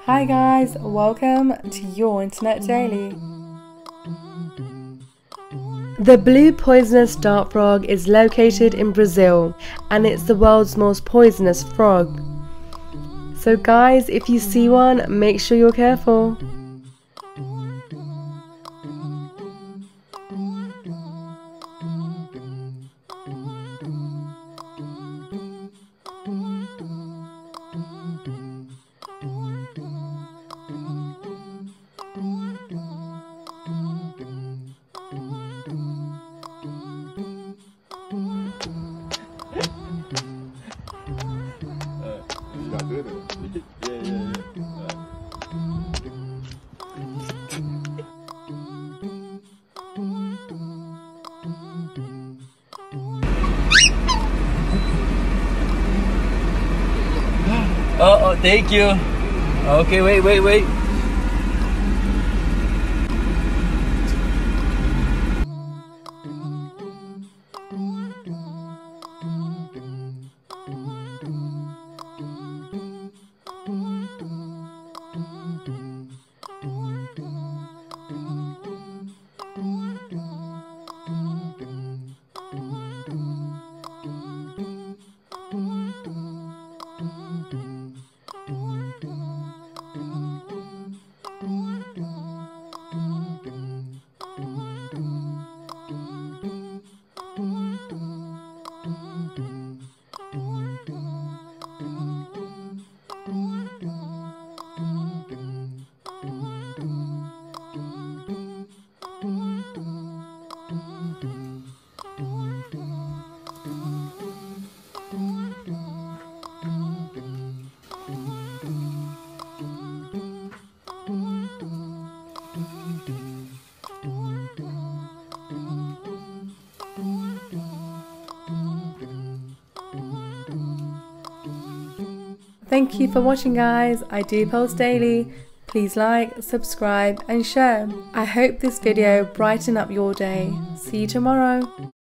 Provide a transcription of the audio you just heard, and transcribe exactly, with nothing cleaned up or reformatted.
Hi guys, welcome to your Internet Daily. The blue poisonous dart frog is located in Brazil and it's the world's most poisonous frog. So guys, if you see one, make sure you're careful. Oh, oh, thank you. Okay, wait, wait, wait. Thank you for watching guys. I do post daily. Please like, subscribe and share. I hope this video brightened up your day. See you tomorrow.